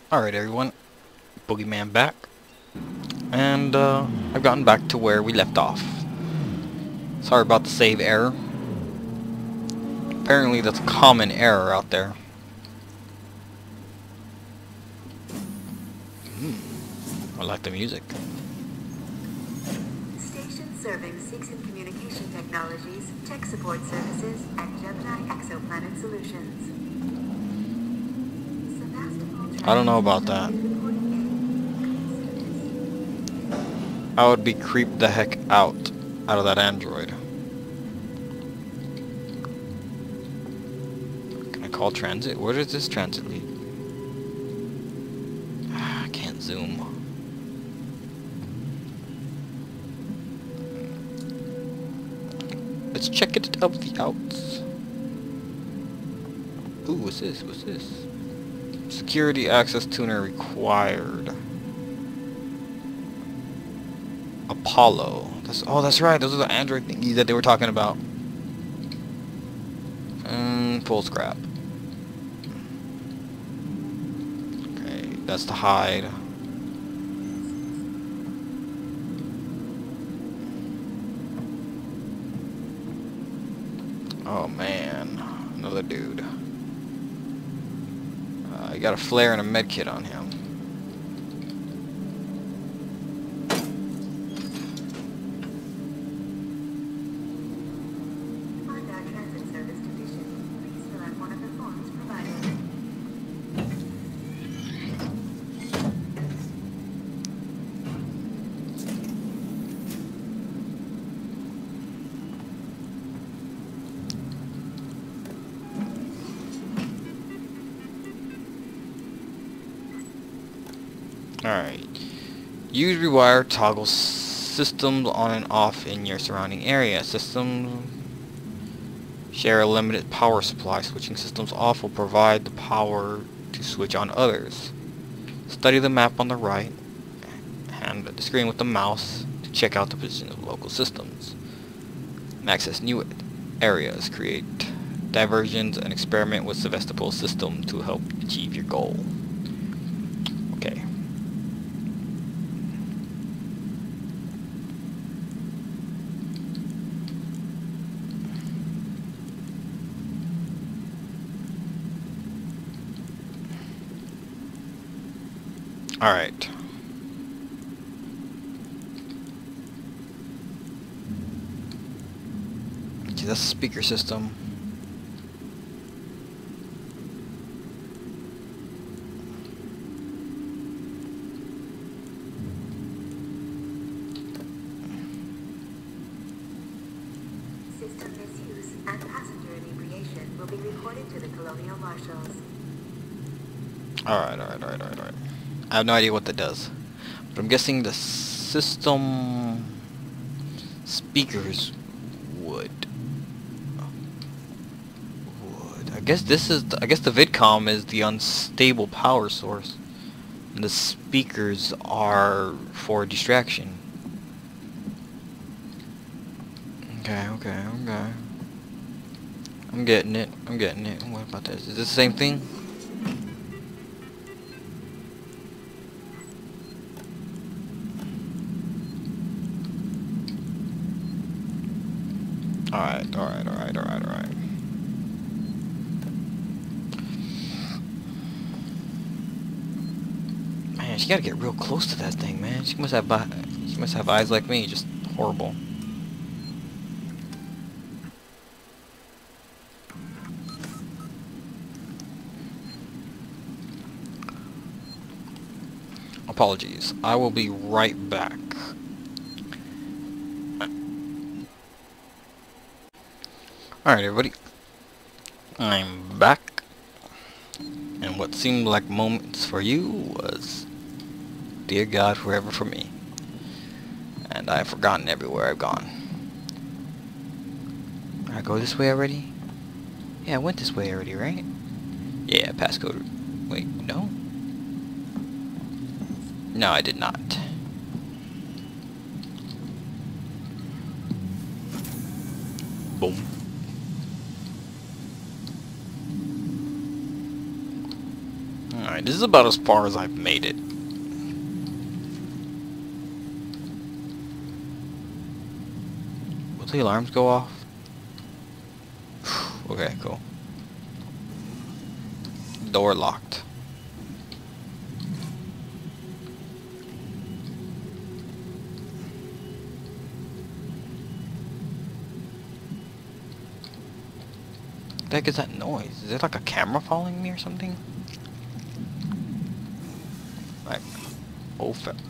Alright everyone, Boogeyman back, and I've gotten back to where we left off. Sorry about the save error. Apparently that's a common error out there. I like the music. Station serving Seegson Communication Technologies, tech support services, and Gemini Exoplanet Solutions. I don't know about that. I would be creeped the heck out of that android. Can I call transit? Where does this transit lead? I can't zoom. Let's check it of the outs. Ooh, what's this? What's this? Security access tuner required. Apollo. That's right. Those are the android thingies that they were talking about. Full scrap. Okay, that's the hide. Oh man, another dude. He got a flare and a med kit on him. Find our transit service division. Please fill out one of the forms provided. Alright. Use rewire toggle systems on and off in your surrounding area. Systems share a limited power supply. Switching systems off will provide the power to switch on others. Study the map on the right and the screen with the mouse to check out the position of local systems. Access new areas. Create diversions and experiment with Sevastopol system to help achieve your goal. Okay. Alright. Okay, that's the speaker system. System misuse and passenger inebriation will be reported to the Colonial Marshals. Alright. I have no idea what that does. But I'm guessing the system speakers would. I guess this is I guess the VidCom is the unstable power source. And the speakers are for distraction. Okay. I'm getting it. What about this? Is this the same thing? Alright. Man, she gotta get real close to that thing, man. She must have eyes like me, just horrible. Apologies. I will be right back. Alright, everybody. I'm back. And what seemed like moments for you was, dear God, forever for me. And I've forgotten everywhere I've gone. Did I go this way already? Yeah, I went this way already, right? Yeah, passcode. Wait, no? No, I did not. Boom. Alright, This is about as far as I've made it. Will the alarms go off? Okay, cool. Door locked. What the heck is that noise? Is it like a camera following me or something? Like, oh,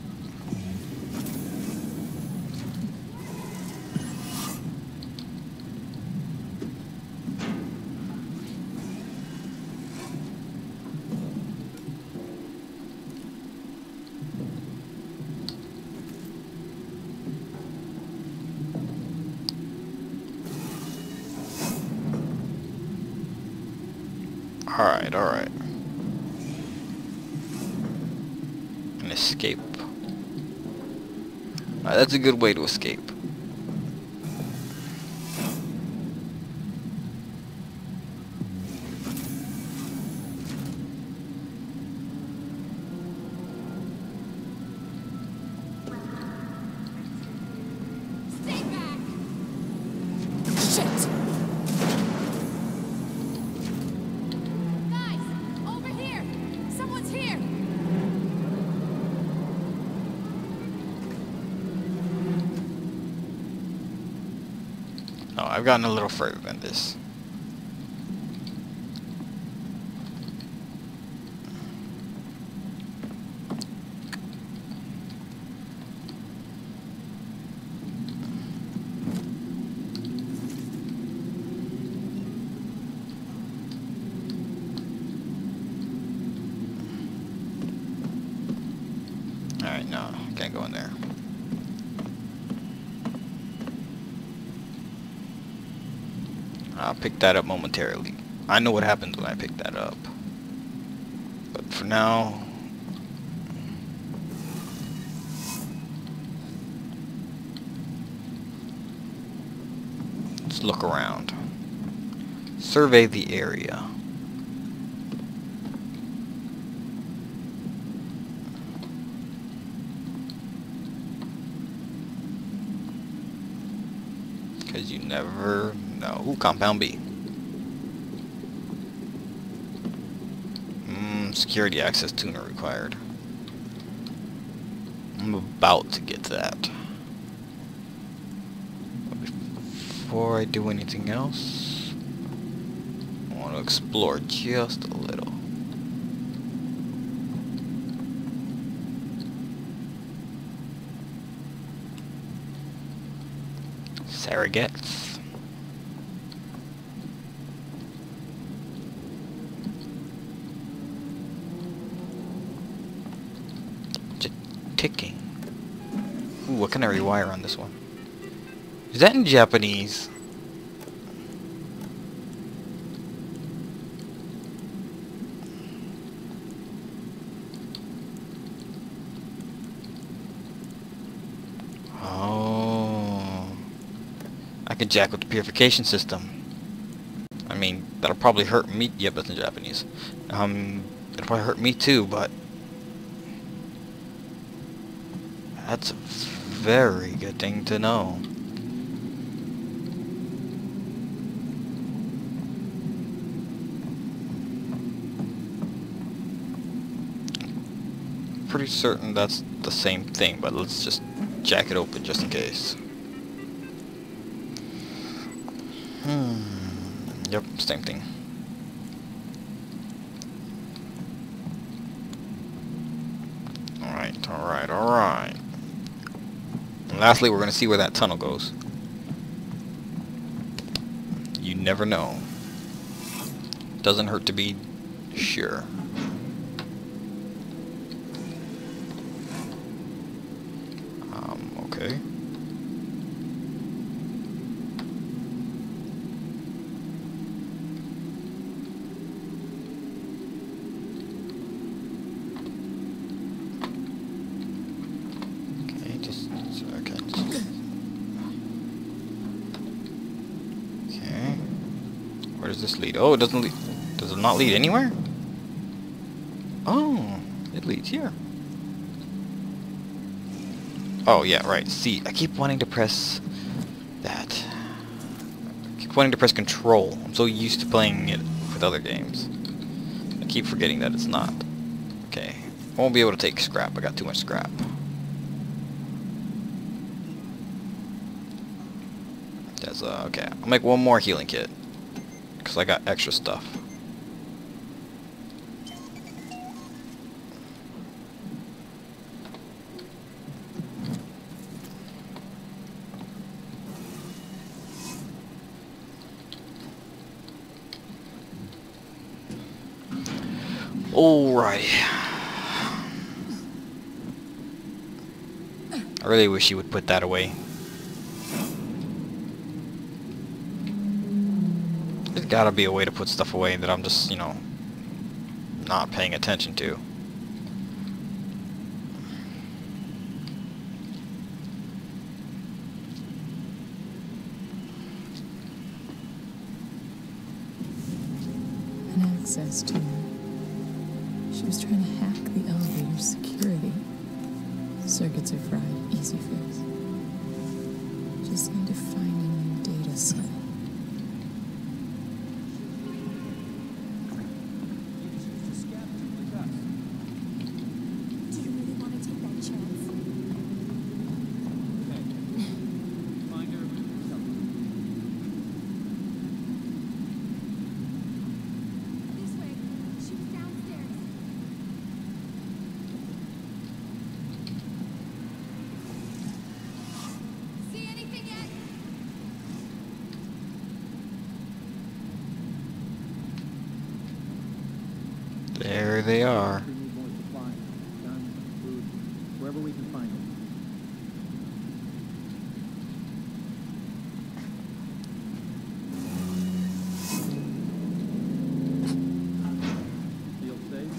alright, alright. An escape. Alright, that's a good way to escape. Stay back! Shit! Guys, over here! Someone's here! Oh, I've gotten a little further than this. Alright, no, can't go in there. I'll pick that up momentarily. I know what happens when I pick that up. But for now... let's look around. Survey the area. Because you never know. Ooh, Compound B. Security access tuner required. I'm about to get that. But before I do anything else, I want to explore just a little. Surrogates. Just ticking. Ooh, what can I rewire on this one? Is that in Japanese? I can jack with the purification system. I mean, that'll probably hurt me. Yep, that's in Japanese. It'll probably hurt me too, but that's a very good thing to know. Pretty certain that's the same thing, but let's just jack it open just in case. Yep, same thing. Alright, alright, alright. And lastly, we're going to see where that tunnel goes. You never know. Doesn't hurt to be sure. Okay. Where does this lead? Oh, it doesn't lead. Does it not lead anywhere? Oh. It leads here. Oh, yeah, right. See, I keep wanting to press that. I keep wanting to press control. I'm so used to playing it with other games. I keep forgetting that it's not. Okay. I won't be able to take scrap. I got too much scrap. There's okay. I'll make one more healing kit. Because I got extra stuff. Alrighty. I really wish you would put that away. There's gotta be a way to put stuff away that I'm just, you know, not paying attention to. An access to her. She was trying to hack the elevator's security. Circuits are fried, easy fix. Just need to find a new data set. Do you really want to take that chance? This way. She was downstairs. See anything yet? There they are. We need more supplies, guns, food, wherever we can find it. Feel safe?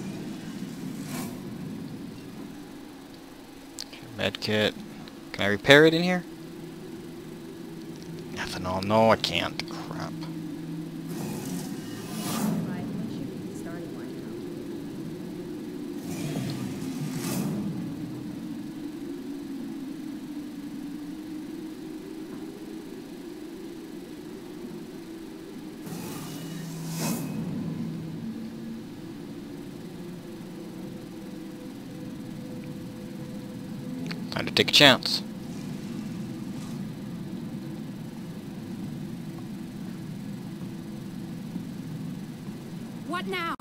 Medkit. Can I repair it in here? Ethanol. No, I can't. Crap. Time to take a chance. What now?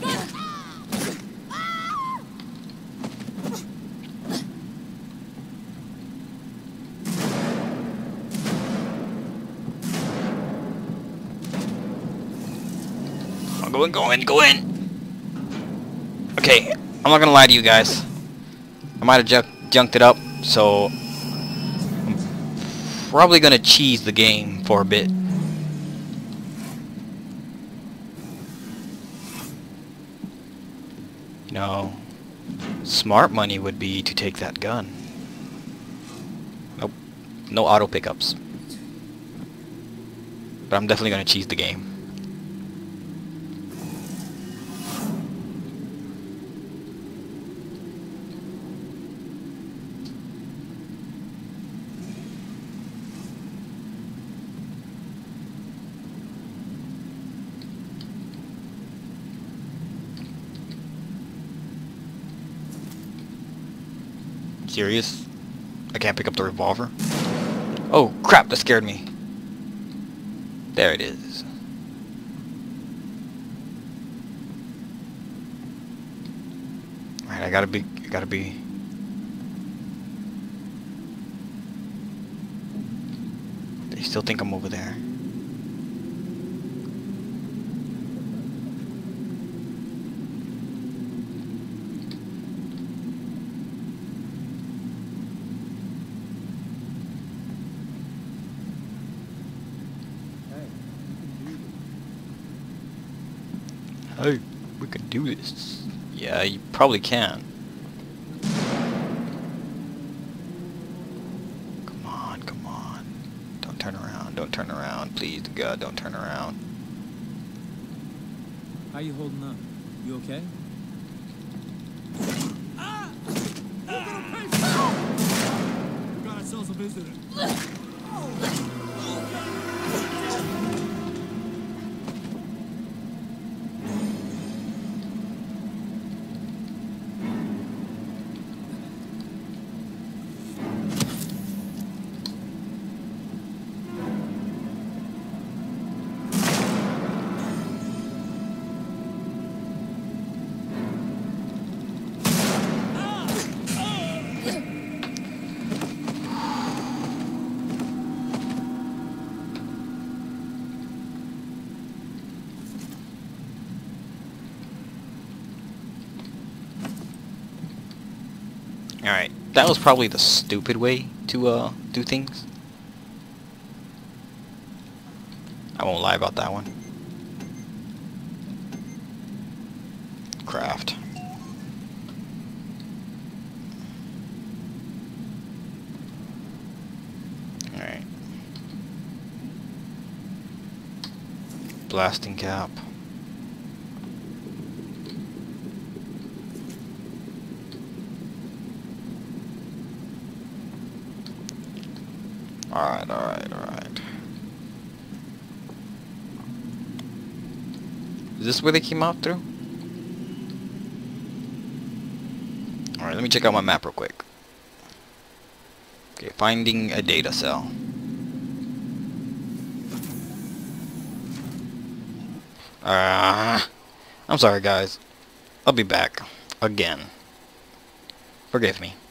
Go in, go in, go in! Okay, I'm not gonna lie to you guys. I might have junked it up, so I'm probably gonna cheese the game for a bit. You know, smart money would be to take that gun. Nope, no auto pickups. But I'm definitely gonna cheese the game. Serious? I can't pick up the revolver? Oh crap, that scared me. There it is. Alright, I gotta be They still think I'm over there. Hey, we can do this. Yeah, you probably can. Come on, come on. Don't turn around, don't turn around. Please, to God, don't turn around. How you holding up? You okay? visitor. Alright, that was probably the stupid way to do things. I won't lie about that one. Craft. Alright. Blasting cap. Alright, alright, alright. Is this where they came out through? Alright, let me check out my map real quick. Okay, finding a data cell. I'm sorry guys. I'll be back. Again. Forgive me.